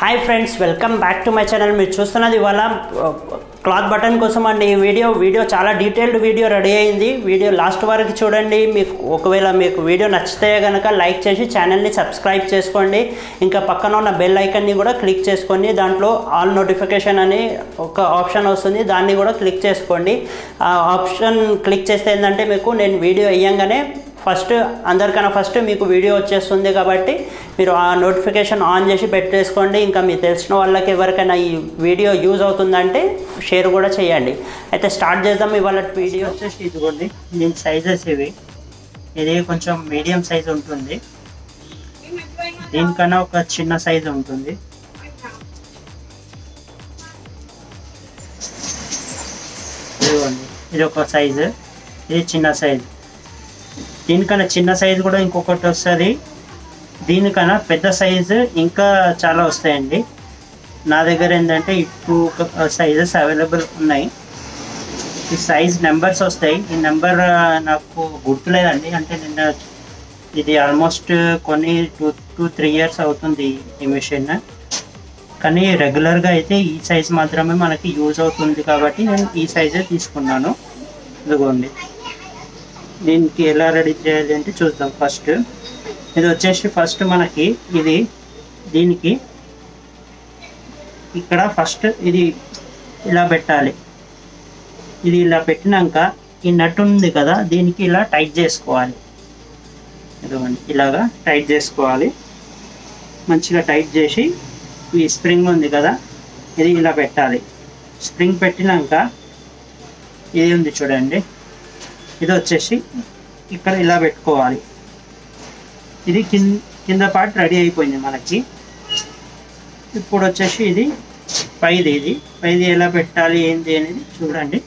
Hi friends welcome back to my channel. మీరు చూస్తున్నది ఇవాళ క్లాత్ బటన్ కోసం అండి। ఈ వీడియో చాలా డీటెయిల్డ్ వీడియో రెడీ అయింది। వీడియో లాస్ట్ వరకు చూడండి। మీకు ఒకవేళ మీకు వీడియో నచ్చితే గనుక లైక్ చేసి ఛానల్ని సబ్స్క్రైబ్ చేసుకోండి। ఇంకా పక్కన ఉన్న బెల్ ఐకాన్ని కూడా క్లిక్ చేసుకోండి। దాంట్లో ఆల్ నోటిఫికేషన్ అని ఒక ఆప్షన్ వస్తుంది, దాన్ని కూడా క్లిక్ చేసుకోండి। ఆ ఆప్షన్ క్లిక్ చేస్తే ఏంటంటే మీకు నేను వీడియో వేయంగానే అందరికన్నా ఫస్ట్ మీకు వీడియో వచ్చేస్తుంది కాబట్టి మీరు ఆ నోటిఫికేషన్ ఆన్ చేసి పెట్టేసుకోండి। ఇంకా మీకు తెలిసిన వాళ్ళకి ఎవరికైనా ఈ వీడియో యూజ్ అవుతుందంటే షేర్ కూడా చేయండి। అయితే స్టార్ట్ చేద్దాం ఇవాళ వీడియో వచ్చేసి ఇదిగోండి దీని సైజెస్ ఇది కొంచెం మీడియం సైజ్ ఉంటుంది, దీనికన్నా ఒక చిన్న సైజ్ ఉంటుంది। ఇదిగోండి ఇది ఒక సైజు, ఇది చిన్న సైజు। దీనికన్నా చిన్న సైజు కూడా ఇంకొకటి వస్తుంది, దీనికన్నా పెద్ద సైజు ఇంకా చాలా వస్తాయండి। నా దగ్గర ఏంటంటే ఈ 2 సైజెస్ అవైలబుల్ ఉన్నాయి। ఈ సైజ్ నెంబర్స్ వస్తాయి, ఈ నెంబర్ నాకు గుర్తులేదండి, అంటే నిన్న ఇది ఆల్మోస్ట్ కొన్ని 2-3 ఇయర్స్ అవుతుంది ఈ మిషన్, కానీ రెగ్యులర్గా అయితే ఈ సైజ్ మాత్రమే మనకి యూజ్ అవుతుంది కాబట్టి నేను ఈ సైజే తీసుకున్నాను। ఇదిగోండి దీనికి ఎలా రెడీ చేయాలి అంటే చూద్దాం। ఫస్ట్ ఇది వచ్చేసి ఫస్ట్ మనకి దీనికి ఇక్కడ ఫస్ట్ ఇది ఇలా పెట్టాలి। ఇది ఇలా పెట్టినాక ఈ నట్ ఉంది కదా దీనికి ఇలా టైట్ చేసుకోవాలి। ఇదిగోండి ఇలాగా టైట్ చేసుకోవాలి, మంచిగా టైట్ చేసి ఈ స్ప్రింగ్ ఉంది కదా ఇది ఇలా పెట్టాలి। స్ప్రింగ్ పెట్టినాక ఇది ఉంది చూడండి, ఇది వచ్చేసి ఇక్కడ ఇలా పెట్టుకోవాలి। ఇది కింద పార్ట్ రెడీ అయిపోయింది మనకి। ఇప్పుడు వచ్చేసి ఇది పైది ఎలా పెట్టాలి ఏంటి అనేది చూడండి।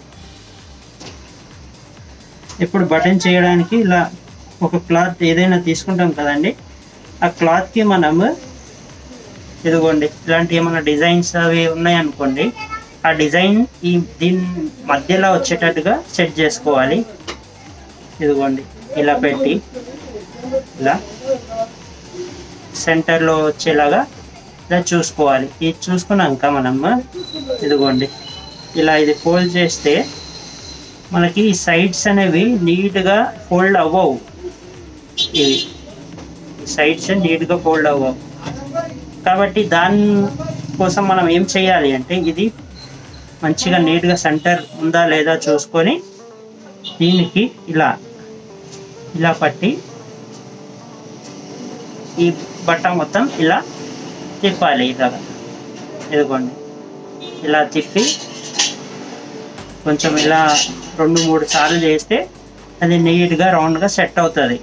ఇప్పుడు బటన్ చేయడానికి ఇలా ఒక క్లాత్ ఏదైనా తీసుకుంటాం కదండి, ఆ క్లాత్కి మనము ఇదిగోండి ఇలాంటి ఏమైనా డిజైన్స్ అవి ఉన్నాయనుకోండి, ఆ డిజైన్ దీని మధ్యలో వచ్చేటట్టుగా సెట్ చేసుకోవాలి। ఇదిగోండి ఇలా పెట్టి ఇలా సెంటర్లో వచ్చేలాగా ఇలా చూసుకోవాలి। ఇది చూసుకున్నాక మనము ఇదిగోండి ఇలా ఇది ఫోల్డ్ చేస్తే మనకి ఈ సైడ్స్ అనేవి నీట్గా ఫోల్డ్ అవ్వవు, ఇవి సైడ్స్ నీట్గా ఫోల్డ్ అవ్వవు కాబట్టి దానికోసం మనం ఏం చేయాలి అంటే ఇది మంచిగా నీట్గా సెంటర్ ఉందా లేదా చూసుకొని దీనికి ఇలా పట్టి ఈ బట్ట మొత్తం ఇలా తిప్పాలి। ఇలాగా ఇదిగోండి ఇలా తిప్పి కొంచెం ఇలా 2-3 సార్లు చేస్తే అది నీట్గా రౌండ్గా సెట్ అవుతుంది।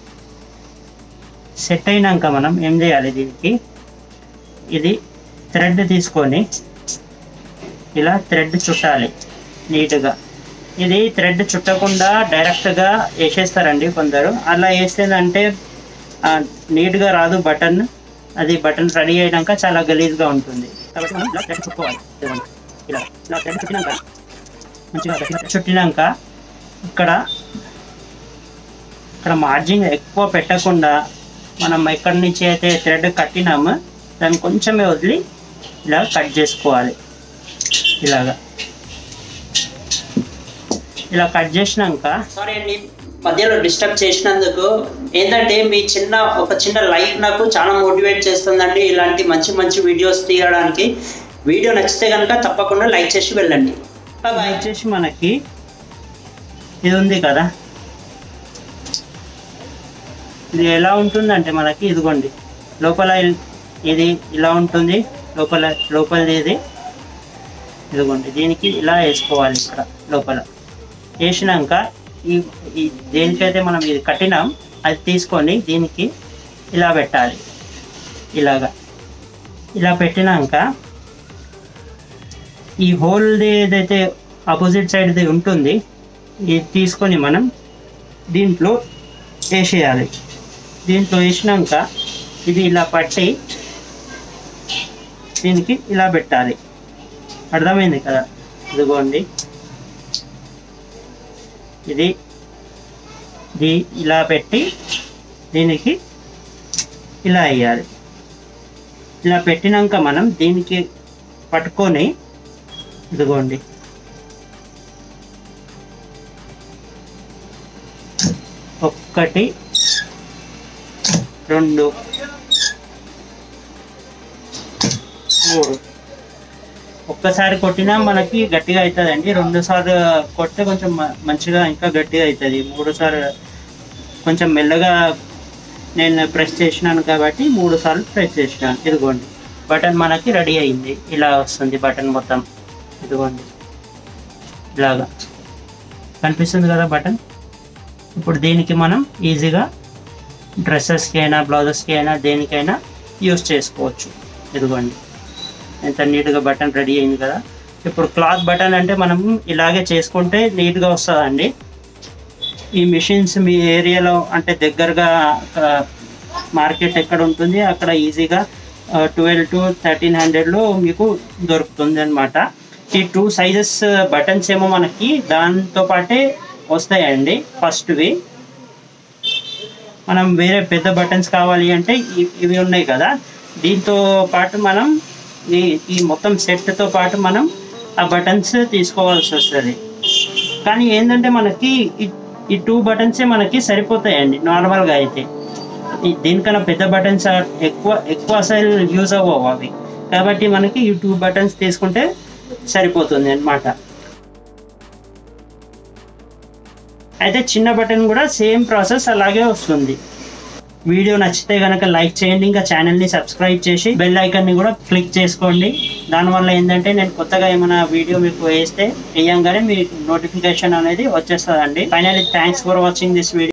సెట్ అయినాక మనం ఏం చేయాలి, దీనికి ఇది థ్రెడ్ తీసుకొని ఇలా థ్రెడ్ చుట్టాలి నీట్గా। ఇది థ్రెడ్ చుట్టకుండా డైరెక్ట్గా వేసేస్తారండి కొందరు, అలా వేస్తేదంటే నీట్గా రాదు బటన్, అది బటన్ రెడీ అయినాక చాలా గలీజ్గా ఉంటుంది కాబట్టి మనం ఇలా థ్రెడ్ చుట్టుకోవాలి। ఇలా థ్రెడ్ చుట్టినాక మంచిగా చుట్టినాక ఇక్కడ మార్జిన్ ఎక్కువ పెట్టకుండా మనం ఎక్కడి నుంచి అయితే థ్రెడ్ కట్టినామో దాన్ని కొంచెమే వదిలి ఇలా కట్ చేసుకోవాలి। ఇలా కట్ చేసినాక సారీ అండి మధ్యలో డిస్టర్బ్ చేసినందుకు, ఏంటంటే మీ ఒక చిన్న లైక్ నాకు చాలా మోటివేట్ చేస్తుందండి ఇలాంటి మంచి వీడియోస్ తీయడానికి। వీడియో నచ్చితే కనుక తప్పకుండా లైక్ చేసి వెళ్ళండి। లైక్ చేసి మనకి ఇది ఉంది కదా, ఇది ఎలా ఉంటుందంటే మనకి ఇదిగోండి లోపల ఇది ఇలా ఉంటుంది, లోపలది ఇది ఇదిగోండి దీనికి ఇలా వేసుకోవాలి। ఇక్కడ లోపల వేసినాక ఈ దేనికైతే మనం ఇది కట్టినాం అది తీసుకొని దీనికి ఇలా పెట్టాలి। ఇలా పెట్టినాక ఈ హోల్ది ఏదైతే ఆపోజిట్ సైడ్ది ఉంటుంది ఇది తీసుకొని మనం దీంట్లో వేసేయాలి। దీంట్లో వేసినాక ఇది ఇలా పట్టి దీనికి ఇలా పెట్టాలి, అర్థమైంది కదా। ఇదిగోండి ఇది ఇలా పెట్టి దీనికి ఇలా వేయాలి। ఇలా పెట్టినాక మనం దీనికి పట్టుకొని ఇదిగోండి ఒకటి 2 3 ఒక్కసారి కొట్టినా మనకి గట్టిగా అవుతుందండి. 2 సార్లు కొడితే కొంచెం మంచిగా ఇంకా గట్టిగా అవుతుంది. 3 సార్లు కొంచెం మెల్లగా నేను ప్రెస్ చేసినాను కాబట్టి 3 సార్లు ప్రెస్ చేసినాను. ఇదిగోండి బటన్ మనకి రెడీ అయింది. ఇలా వస్తుంది బటన్ మొత్తం. ఇదిగోండి ఇలాగా కనిపిస్తుంది కదా బటన్. ఇప్పుడు దీనికి మనం ఈజీగా డ్రెస్సెస్కి అయినా బ్లౌజెస్కి అయినా దేనికైనా యూస్ చేసుకోవచ్చు. ఇదిగోండి ఎంత నీట్గా బటన్ రెడీ అయింది కదా. ఇప్పుడు క్లాత్ బటన్ అంటే మనం ఇలాగే చేసుకుంటే నీట్గా వస్తుందండి. ఈ మిషన్స్ మీ ఏరియాలో అంటే దగ్గరగా మార్కెట్ ఎక్కడ ఉంటుంది అక్కడ ఈజీగా 12 to 1300లో మీకు దొరుకుతుంది అనమాట. ఈ 2 సైజెస్ బటన్స్ ఏమో మనకి దాంతో పాటే వస్తాయండి. ఫస్ట్వి మనం వేరే పెద్ద బటన్స్ కావాలి అంటే ఇవి ఉన్నాయి కదా, దీంతో పాటు మనం ఈ మొత్తం సెట్తో పాటు మనం ఆ బటన్స్ తీసుకోవాల్సి వస్తుంది. కానీ ఏంటంటే మనకి ఈ 2 బటన్సే మనకి సరిపోతాయండి నార్మల్గా అయితే. దీనికన్నా పెద్ద బటన్స్ ఎక్కువ అసలు యూజ్ అవ్వవు అవి. కాబట్టి మనకి ఈ 2 బటన్స్ తీసుకుంటే సరిపోతుంది అన్నమాట. అయితే చిన్న బటన్ కూడా సేమ్ ప్రాసెస్ అలాగే వస్తుంది. వీడియో నచ్చితే కనుక లైక్ చేయండి, ఇంకా ఛానల్ని సబ్స్క్రైబ్ చేసి బెల్ ఐకాన్ని కూడా క్లిక్ చేసుకోండి. దానివల్ల ఏంటంటే నేను కొత్తగా ఏమైనా వీడియో మీకు వేయగానే మీకు నోటిఫికేషన్ అనేది వచ్చేస్తుందండి. Finally thanks for watching this video.